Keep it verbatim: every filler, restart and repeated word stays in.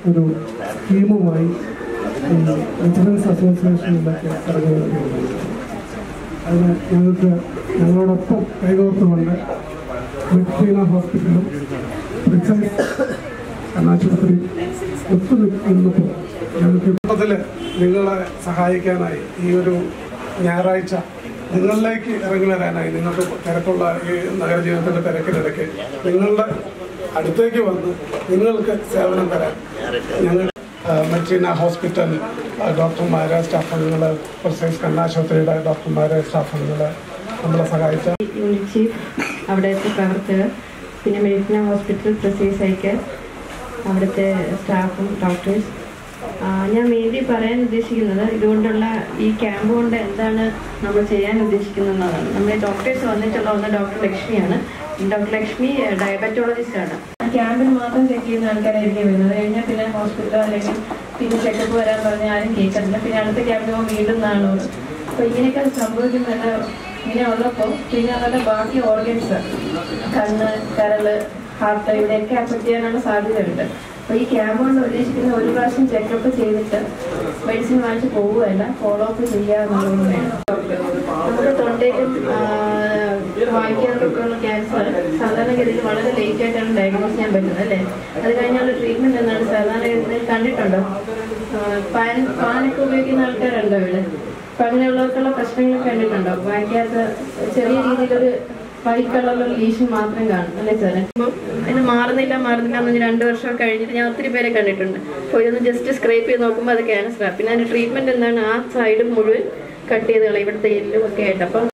ഒരു സ്കീമുമായി ഈ ഇൻഷുറൻസ് അസോസിയേഷനിലൊക്കെ ഇറങ്ങി വരുന്നുണ്ട്. അതിന് ഞങ്ങൾക്ക് ഞങ്ങളോടൊപ്പം കൈകോർത്തുകൊണ്ട് മെഡിസിന ഹോസ്പിറ്റലും പ്രിൻസസ് കണ്ണാശുപത്രി ഒത്തുനിന്നപ്പോൾ ഞങ്ങൾക്ക് കൂട്ടത്തിൽ നിങ്ങളെ സഹായിക്കാനായി ഈ ഒരു ഞായറാഴ്ച നിങ്ങളിലേക്ക് ഇറങ്ങി വരാനായി നിങ്ങൾക്ക് തിരക്കുള്ള ഈ നഗരജീവിതത്തിൻ്റെ തിരക്കിനിടയ്ക്ക് നിങ്ങളുടെ അടുത്തേക്ക് വന്ന് നിങ്ങൾക്ക് സേവനം തരാൻ ഞങ്ങൾ മെഡിസിന ഹോസ്പിറ്റൽ ഡോക്ടർമാരെ സ്റ്റാഫുകൾ പ്രിൻസസ് കണ്ണാശുപത്രിയുടെ ഡോക്ടർമാരെ സ്റ്റാഫുകൾ നമ്മളെ സഹായിച്ച യൂണിറ്റ് ചീഫ് അവിടുത്തെ പ്രവർത്തകർ പിന്നെ മെഡിസിന ഹോസ്പിറ്റൽ പ്രിൻസസ് ഐക്കർ അവിടുത്തെ സ്റ്റാഫും ഡോക്ടേഴ്സ് ഞാൻ മെയിൻലി പറയാൻ ഉദ്ദേശിക്കുന്നത് ഇതുകൊണ്ടുള്ള ഈ ക്യാമ്പ് കൊണ്ട് എന്താണ് നമ്മൾ ചെയ്യാൻ ഉദ്ദേശിക്കുന്നതെന്നാണ്. നമ്മുടെ ഡോക്ടേഴ്സ് വന്നിട്ടുള്ള ഒന്ന് ഡോക്ടർ ലക്ഷ്മിയാണ്. ഡോക്ടർ ലക്ഷ്മി ഡയബറ്റോളജിസ്റ്റ് ആണ്. ക്യാമ്പിൽ മാത്രം ചെക്ക് ചെയ്യുന്ന ആൾക്കാരായിരിക്കും വരുന്നത്. കഴിഞ്ഞാൽ പിന്നെ ഹോസ്പിറ്റൽ അല്ലെങ്കിൽ പിന്നെ ചെക്കപ്പ് വരാൻ പറഞ്ഞാൽ ആരും കേൾക്കുന്നില്ല. പിന്നെ അടുത്ത ക്യാമ്പിൽ പോകുമ്പോൾ വീണ്ടും നാണൂറ്. അപ്പോൾ ഇങ്ങനെയൊക്കെ സംഭവിക്കുന്നത് ഇങ്ങനെ ഉള്ളപ്പോൾ പിന്നെ അവരുടെ ബാക്കി ഓർഗൻസ് കണ്ണ് കരള് ഹാർട്ട് ഇവിടെയൊക്കെ അഫക്ട് ചെയ്യാനുള്ള സാധ്യതയുണ്ട്. അപ്പോൾ ഈ ക്യാമ്പ് കൊണ്ട് ഉദ്ദേശിക്കുന്ന ഒരു പ്രാവശ്യം ചെക്കപ്പ് ചെയ്തിട്ട് മെഡിസിൻ വാങ്ങിച്ച് പോവുകയല്ല, ഫോളോ അപ്പ് ചെയ്യുക എന്നുള്ളതാണ്. നമ്മുടെ തൊണ്ടയിലും വായിക്കാനൊക്കെ ഉള്ള ക്യാൻസർ സാധാരണഗതിയിൽ വളരെ ലേറ്റ് ആയിട്ടാണ് ഡയഗ്നോസ് ചെയ്യാൻ പറ്റുന്നത് അല്ലേ. അത് കഴിഞ്ഞുള്ള ട്രീറ്റ്മെന്റ് എന്താണ് സാധാരണഗതിയിൽ കണ്ടിട്ടുണ്ടോ? പാൻ പാനൊക്കെ ഉപയോഗിക്കുന്ന ആൾക്കാരുണ്ടോ ഇവിടെ? അപ്പം അങ്ങനെയുള്ളവർക്കുള്ള പ്രശ്നങ്ങൾ കണ്ടിട്ടുണ്ടോ? വായിക്കാത്ത ചെറിയ രീതിയിലൊരു വൈറ്റ് കളറിലൊരു ലീഷൻ മാത്രം കാണും അല്ലേ സാറേ? അപ്പം ഇത് മാറുന്നില്ല മാറുന്നില്ല എന്ന് രണ്ട് വർഷം കഴിഞ്ഞിട്ട് ഞാൻ ഒത്തിരി പേരെ കണ്ടിട്ടുണ്ട്. അപ്പോൾ ഇതൊന്ന് ജസ്റ്റ് സ്ക്രേപ്പ് ചെയ്ത് നോക്കുമ്പോൾ അത് ക്യാൻസറാണ്. പിന്നെ അതിൻ്റെ ട്രീറ്റ്മെൻറ്റ് എന്താണ്? ആ സൈഡ് മുഴുവൻ കട്ട് ചെയ്ത് കളയും, ഇവിടുത്തെ എല്ലും ഒക്കെ ആയിട്ട്. അപ്പം